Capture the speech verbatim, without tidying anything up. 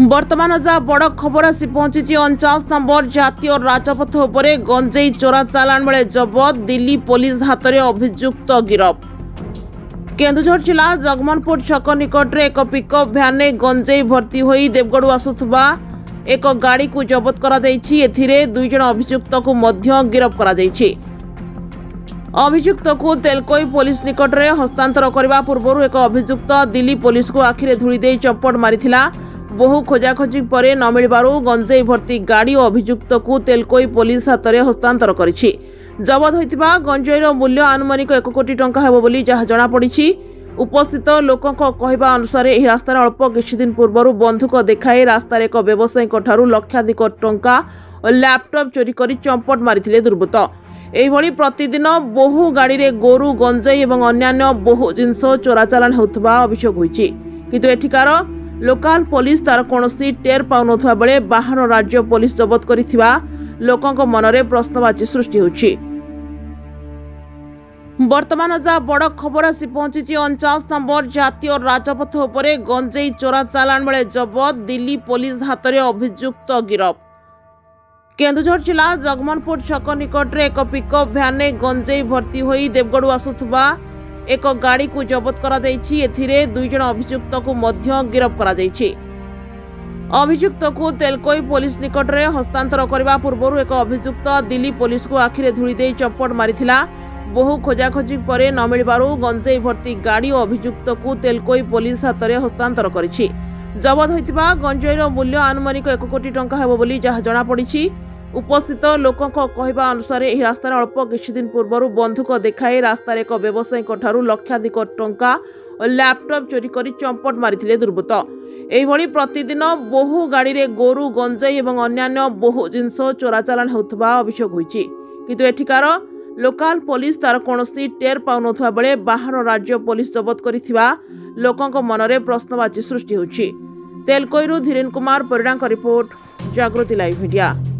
वर्तमान जा बड़ खबर आसी पहुंची अणचाश नंबर जातीय राजपथ उपरे गंजेई चोरा चालाण बेले जबत दिल्ली पुलिस हाथ में अभियुक्त गिरफ। केन्दुझर जिला जगमनपुर छक निकट एक पिकअप भ्यान गंजेई भर्ती होई देवगढ़ आसुथबा एक गाड़ी को जबत करा जायछि। एथिरे दुई जण अभियुक्त को मध्य गिरफ करा जायछि। अभियुक्त को तेलकोई पुलिस निकट में हस्तांतर करने पूर्व एक अभियुक्त दिल्ली पुलिस को आखिरे धूली दे चप्पट मारिथिला। बहु खोजाखोजी पर न मिलबारु गंजेई भर्ती गाड़ी और अभियुक्त को तेलकोई पुलिस हाथ में हस्तांतर करिछि। जबत होइतिबा गंजेईर मूल्य आनुमानिक एक कोटी टंका हेबो बोली जहा जणा पड़िछि। उपस्थित लोकों कहवा अनुसार यह रास्तार अल्प किछि दिन पूर्व बंधुक देखाई रास्तार एक व्यवसायी ठारू लक्षाधिक टंका और लैपटॉप चोरी कर चंपट मारिथिले दुर्बृत्त। एहिभଳି प्रतिदिन बहु गाड़ी रे गोरु गंजेई और अन्यान्य बहु जिनस चोरा चालाण होउथबा अभियोग होइछि। किंतु एठिकार लोकाल पुलिस तार कोनोसी टेर पाउनथुवा बेले बाहर राज्य पुलिस जबत करिथिबा लोकंक मनरे प्रश्नवाची सृष्टि होछि। वर्तमान जा बड़ खबर आसी पहुंची अणचाश नंबर जातीय राजपथ उपरे गंजेई चोरा चालाण बेले जबत दिल्ली पुलिस हाथ में अभियुक्त गिरफ। केन्दुझर जिला जगमनपुर छक निकट एक पिकअप भ्यान गंजेई भर्ती होई देवगढ़ आसुथबा एक गाड़ी को जबत करा जायछि। एथिरे दुई जण अभियुक्त को मध्य गिरफ करा जायछि। अभियुक्त को तेलकोई पुलिस निकट में हस्तांतर करने पूर्व एक अभियुक्त दिल्ली पुलिस को आखिरे धूली दे चप्पट मारिथिला। बहु खोजाखोजी पर न मिलबारु गंजेई भर्ती गाड़ी और अभियुक्त को तेलकोई पुलिस हाथ में हस्तांतर करिछि। जबत होइतिबा गंजेईर मूल्य आनुमानिक एक कोटी टंका हेबो बोली जहा जणा पड़िछि। उपस्थित लोकों कहवा अनुसार यह रास्तार अल्प किछि दिन पूर्व बंधुक देखाई रास्तार एक व्यवसायी ठारू लक्षाधिक टंका और लैपटॉप चोरी कर चंपट मारिथिले दुर्बृत्त। एहिभଳି प्रतिदिन बहु गाड़ी रे गोरु गंजेई और अन्यान्य बहु जिनस चोरा चालाण होउथबा अभियोग होइछि। किंतु एठिकार लोकाल पुलिस तार कोनोसी टेर पाउनथुवा बेले बाहर राज्य पुलिस जबत करिथिबा लोकंक मनरे प्रश्नवाची सृष्टि होछि। तेलकोईरु धीरेन कुमार परिडांक रिपोर्ट, जागृति लाइव मीडिया।